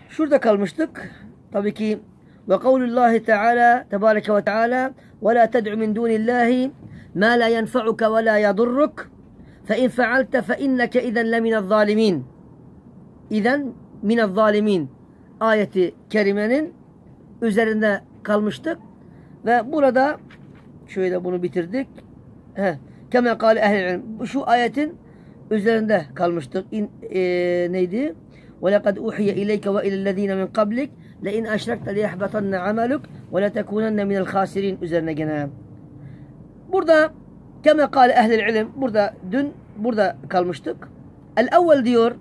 Şurada kalmıştık. Tabii ki ve kavlullahi teala tebareke ve teala ve la ted'u min dunillahi ma la yenfa'uke ve la yadurruk fe in fealte fe inneke izen le minel zalimin. İzen minel zalimin ayeti kerimenin üzerinde kalmıştık. Ve burada şöyle bunu bitirdik. Keme kâle ehl-i ilm. Şu ayetin üzerinde kalmıştık. Neydi? وَلَقَدْ اُحْيَ اِلَيْكَ وَاِلَى الَّذ۪ينَ مِنْ قَبْلِكَ لَاِنْ اَشْرَكْتَ لِيَحْبَطَنَّ عَمَلُكَ وَلَتَكُونَنَّ مِنَ الْخَاسِرِينَ üzerine gene. Burada keme kâle ehl-i ilm. Burada kalmıştık. El-evvel diyor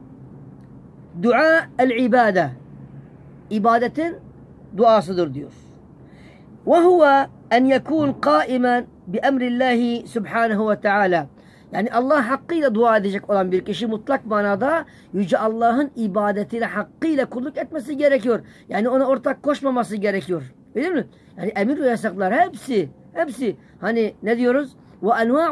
dua el-ibade. İbadetin duasıdır diyor. وَهُوَ اَنْ يَكُونْ قَائِمًا بِأَمْرِ اللّٰهِ سُبْحَانَهُ وَتَعَالَى. Yani Allah hakkıyla dua edecek olan bir kişi mutlak manada Yüce Allah'ın ibadetiyle hakkıyla kulluk etmesi gerekiyor. Yani ona ortak koşmaması gerekiyor. Öyle mi? Yani emir ve yasaklar hepsi hani ne diyoruz? وَاَنْوَاعُ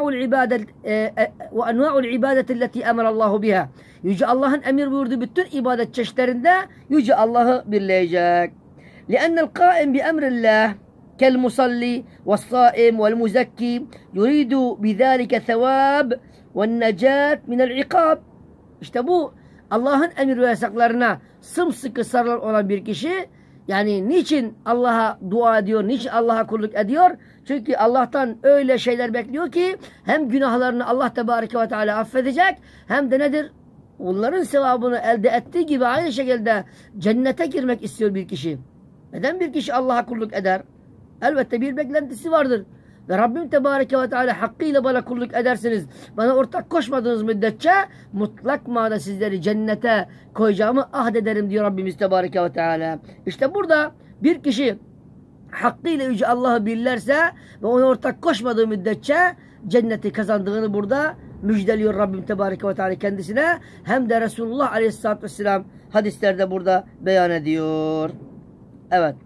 الْعِبَادَةِ الَّتِي اَمَرَ اللّٰهُ بِهَا. Yüce Allah'ın emir buyurduğu bütün ibadet çeşitlerinde Yüce Allah'ı birleyecek. لِأَنَّ الْقَائِمْ بِأَمْرِ اللّٰهِ كالمصلي والصائم والمزكي يريد بذلك ثواب والنجاة من العقاب. İşte bu Allah'ın emir ve yasaklarına sımsıkı sarılan olan bir kişi yani niçin Allah'a dua ediyor, niçin Allah'a kulluk ediyor? Çünkü Allah'tan öyle şeyler bekliyor ki hem günahlarını Allah Tebareke ve Teala affedecek hem de nedir? Onların sevabını elde ettiği gibi aynı şekilde cennete girmek istiyor bir kişi. Neden bir kişi Allah'a kulluk eder? Elbette bir beklentisi vardır. Ve Rabbim Tebareke ve Teala hakkıyla bana kulluk edersiniz. Bana ortak koşmadığınız müddetçe mutlak manada sizleri cennete koyacağımı ahd ederim diyor Rabbimiz Tebareke ve Teala. İşte burada bir kişi hakkıyla Yüce Allah'ı bilirse ve ona ortak koşmadığı müddetçe cenneti kazandığını burada müjdeliyor Rabbim Tebareke ve Teala kendisine. Hem de Resulullah Aleyhisselatü Vesselam hadislerde burada beyan ediyor. Evet.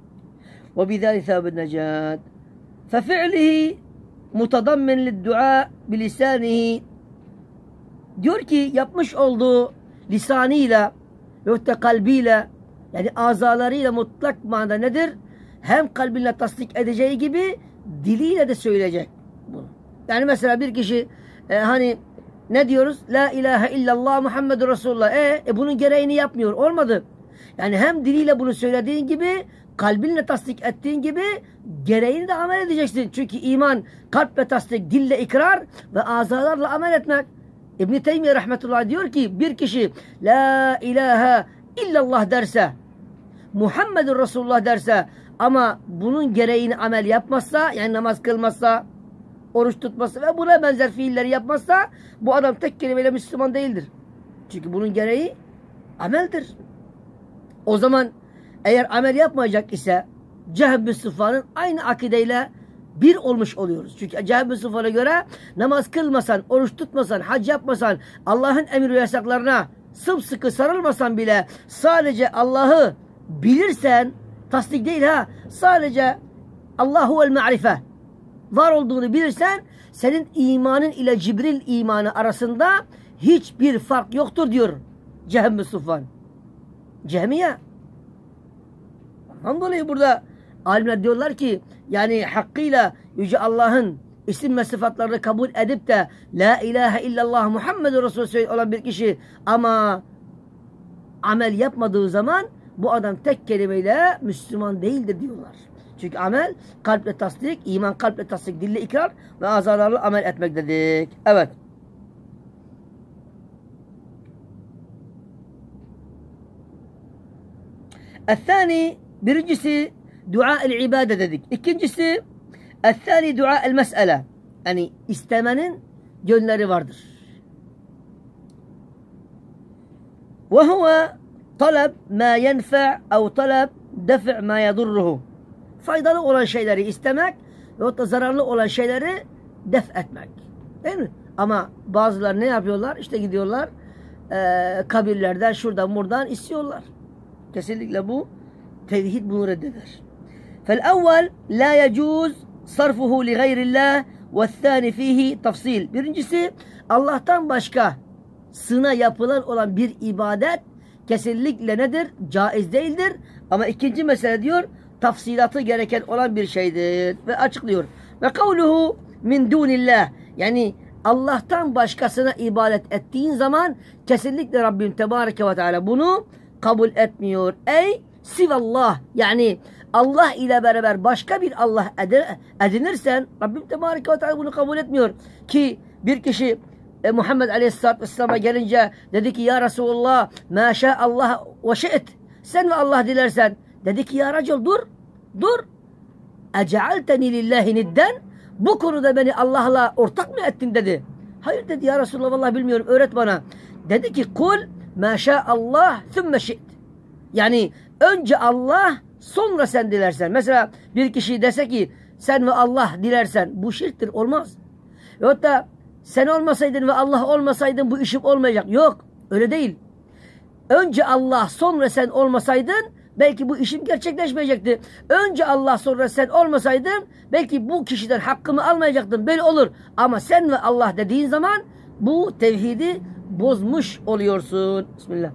وبذلك ثواب النجاة ففعله متضمن للدعاء بلسانه. Diyor ki yapmış olduğu lisanıyla ve kalbiyle yani azalarıyla mutlak manada nedir? Hem kalbinle tasdik edeceği gibi diliyle de söyleyecek bunu. Yani mesela bir kişi hani ne diyoruz? La ilahe illallah Muhammedur Resulullah. Bunun gereğini yapmıyor. Olmadı. Yani hem diliyle bunu söylediğin gibi kalbinle tasdik ettiğin gibi gereğini de amel edeceksin. Çünkü iman kalple tasdik, dille ikrar ve azalarla amel etmek. İbn-i Teymiye rahmetullah diyor ki bir kişi la ilahe illallah derse, Muhammedur Resulullah derse ama bunun gereğini amel yapmazsa, yani namaz kılmazsa, oruç tutmazsa ve buna benzer fiilleri yapmazsa bu adam tek kelimeyle Müslüman değildir. Çünkü bunun gereği ameldir. O zaman eğer amel yapmayacak ise Cehm-i Sıfa'nın aynı akideyle bir olmuş oluyoruz. Çünkü Cehm-i Sıfa'na göre namaz kılmasan, oruç tutmasan, hac yapmasan, Allah'ın emir ve yasaklarına sımsıkı sarılmasan bile sadece Allah'ı bilirsen, tasdik değil sadece Allahu el ma'rife var olduğunu bilirsen senin imanın ile Cibril imanı arasında hiçbir fark yoktur diyor Cehm-i Sıfa'nın. Cehmiye. Ondan dolayı burada alimler diyorlar ki yani hakkıyla Yüce Allah'ın isim ve sıfatlarını kabul edip de La ilahe illallah Muhammedur Resulullah olan bir kişi ama amel yapmadığı zaman bu adam tek kelimeyle Müslüman değildir diyorlar. Çünkü amel kalple tasdik, iman kalple tasdik, dille ikrar ve azalarla amel etmek dedik. Evet. El-thani birincisi dua-el ibade dedik. İkincisi el-thani dua-el mes'ele. Yani istemenin yönleri vardır. Ve huve talab ma yenfe' ev talab def' ma yadurruhu. Faydalı olan şeyleri istemek ve zararlı olan şeyleri def etmek. Değil mi? Ama bazıları ne yapıyorlar? İşte gidiyorlar kabirlerden şuradan buradan istiyorlar. Kesinlikle bu tevhid bunu reddeder. فالأول لا يجوز صرفه لغير الله والثاني فيه تفصيل. Birincisi Allah'tan başka sına yapılan olan bir ibadet kesinlikle nedir? Caiz değildir. Ama ikinci mesele diyor, tafsilatı gereken olan bir şeydir. Ve açıklıyor. Ve kavluhu min dunillah. Yani Allah'tan başkasına ibadet ettiğin zaman kesinlikle Rabbim Tebareke ve Teala bunu kabul etmiyor. Ey sivallah, yani Allah ile beraber başka bir Allah edinirsen Rabbim Tebareke ve Teala bunu kabul etmiyor. Ki bir kişi Muhammed Aleyhisselatü Vesselam'a gelince dedi ki ya Resulullah ma şa'allah ve şi'it, sen ve Allah dilersen. Dedi ki ya Recul dur ecealteni lillahi nidden, bu konuda beni Allah'la ortak mı ettin dedi. Hayır dedi ya Resulullah, vallahi bilmiyorum, öğret bana. Dedi ki kul ma şa'allah thumme şi'it, yani önce Allah sonra sen dilersen. Mesela bir kişi dese ki sen ve Allah dilersen, bu şirktir, olmaz. Veyahut da sen olmasaydın ve Allah olmasaydın bu işim olmayacak. Yok, öyle değil. Önce Allah sonra sen olmasaydın belki bu işim gerçekleşmeyecekti. Önce Allah sonra sen olmasaydın belki bu kişiden hakkımı almayacaktım. Böyle olur. Ama sen ve Allah dediğin zaman bu tevhidi bozmuş oluyorsun. Bismillah.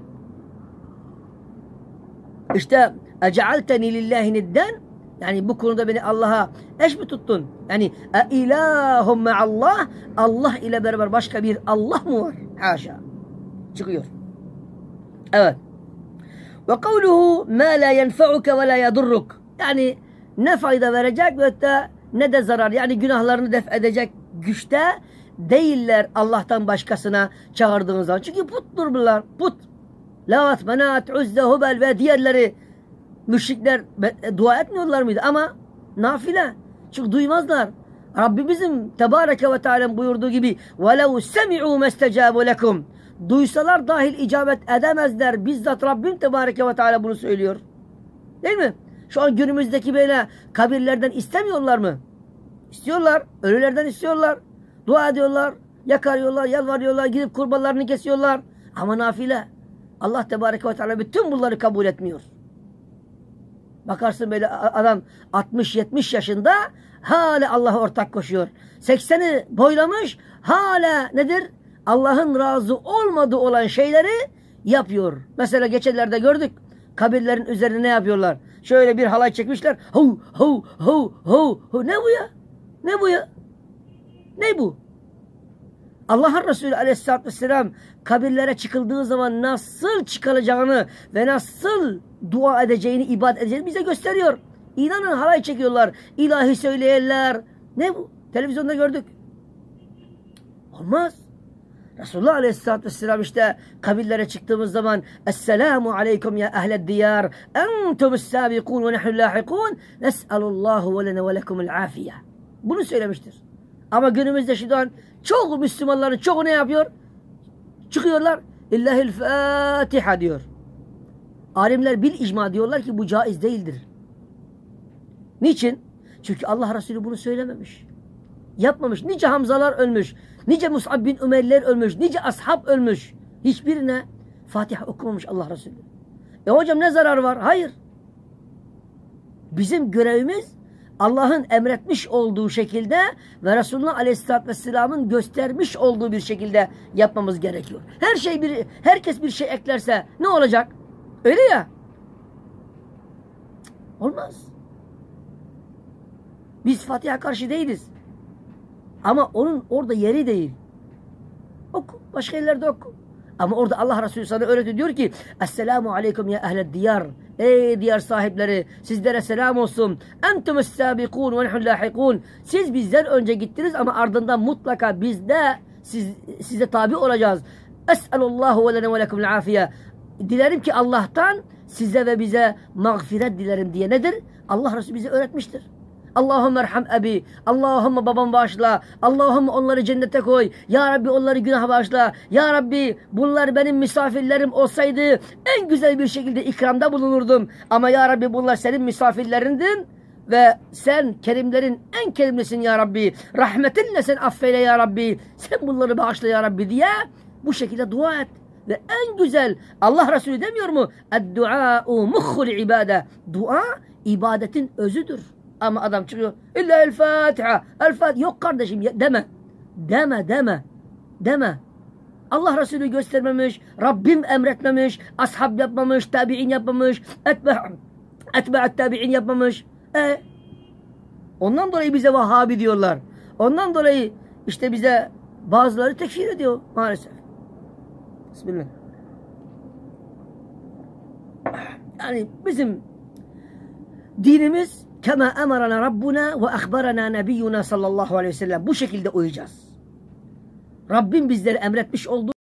İşte ecealteni lillahi nidden, yani bu konuda beni Allah'a eş mi tuttun? Yani ilahum ma'allah, Allah ile beraber başka bir Allah mı var? Haşa. Çıkıyor. Evet. Ve kavluhu ma la yenfa'uke ve la yadurruk, yani ne fayda verecek ve da ne de zarar, yani günahlarını def edecek güçte değiller Allah'tan başkasına çağırdığınız zaman. Çünkü puttur bunlar. Put. Lat, Menat, Uzze, Hubel ve diğerleri, müşrikler dua etmiyorlar mıydı? Ama nafile. Çünkü duymazlar. Rabbimizin Tebareke ve Teala buyurduğu gibi وَلَوْ سَمِعُوا مَسْتَجَابُ لَكُمْ, duysalar dahil icabet edemezler. Bizzat Rabbim Tebareke ve Teala bunu söylüyor. Değil mi? Şu an günümüzdeki böyle kabirlerden istemiyorlar mı? İstiyorlar. Ölülerden istiyorlar. Dua ediyorlar. Yakarıyorlar, yalvarıyorlar. Gidip kurbanlarını kesiyorlar. Ama nafile. Allah Tebareke ve Teala bütün bunları kabul etmiyor. Bakarsın böyle adam 60-70 yaşında hala Allah'a ortak koşuyor. 80'i boylamış hala nedir? Allah'ın razı olmadığı olan şeyleri yapıyor. Mesela geçenlerde gördük. Kabirlerin üzerine ne yapıyorlar? Şöyle bir halay çekmişler. Hu hu hu hu hu. Ne bu ya? Ne bu ya? Ne bu? Allah'ın Resulü Aleyhisselatü Vesselam kabirlere çıkıldığı zaman nasıl çıkılacağını ve nasıl dua edeceğini, ibadet edeceğini bize gösteriyor. İnanın halay çekiyorlar. İlahi söyleyenler. Ne bu? Televizyonda gördük. Olmaz. Resulullah Aleyhisselatü Vesselam işte kabirlere çıktığımız zaman Esselamu aleyküm ya ehled diyar entumus sabikun ve nehnu lahikun nes'alullahu ve lene ve lekumul afiye. Bunu söylemiştir. Ama günümüzde şu an çoğu Müslümanların çoğu ne yapıyor? Çıkıyorlar. İllahil Fatiha diyor. Alimler bil icma diyorlar ki bu caiz değildir. Niçin? Çünkü Allah Resulü bunu söylememiş. Yapmamış. Nice Hamzalar ölmüş. Nice Mus'ab bin Ümerler ölmüş. Nice ashab ölmüş. Hiçbirine Fatiha okumamış Allah Resulü. Hocam ne zarar var? Hayır. Bizim görevimiz Allah'ın emretmiş olduğu şekilde ve Resulullah Aleyhisselatü Vesselam'ın göstermiş olduğu bir şekilde yapmamız gerekiyor. Herkes bir şey eklerse ne olacak? Öyle ya. Olmaz. Biz Fatiha karşı değiliz. Ama onun orada yeri değil. Oku. Başka yerlerde oku. Ama orada Allah Resulü sana öğretiyor. Diyor ki Esselamu aleyküm ya ehled diyar. Ey diyar sahipleri, sizlere selam olsun. Entumus sabikun ve nehnu lahikun. Siz bizden önce gittiniz ama ardından mutlaka biz de size tabi olacağız. Es'alullahu ve lene ve lekumul afiye. Dilerim ki Allah'tan size ve bize mağfiret dilerim diye nedir? Allah Resulü bize öğretmiştir. Allahümme erham abi. Allahümme babam bağışla. Allahümme onları cennete koy. Ya Rabbi onları günaha bağışla. Ya Rabbi bunlar benim misafirlerim olsaydı en güzel bir şekilde ikramda bulunurdum. Ama Ya Rabbi bunlar senin misafirlerindin. Ve sen kerimlerin en kerimlisin Ya Rabbi. Rahmetinle sen affeyle Ya Rabbi. Sen bunları bağışla Ya Rabbi diye bu şekilde dua et. Ve en güzel Allah Resulü demiyor mu? Ed-dua'u mukhul ibade. Dua ibadetin özüdür. Ama adam çıkıyor. İlla el-Fatiha. El-Fatiha. Yok kardeşim deme. Deme. Allah Resulü göstermemiş, Rabbim emretmemiş, ashab yapmamış, tabi'in yapmamış, etba'at tabi'in yapmamış. Ondan dolayı bize Vahhabi diyorlar. Ondan dolayı işte bize bazıları tekfir ediyor maalesef. Bismillah. Yani bizim dinimiz kema emarana Rabbuna ve ahbarana nebiyyuna sallallahu aleyhi ve sellem bu şekilde uyacağız. Rabbim bizleri emretmiş olduğu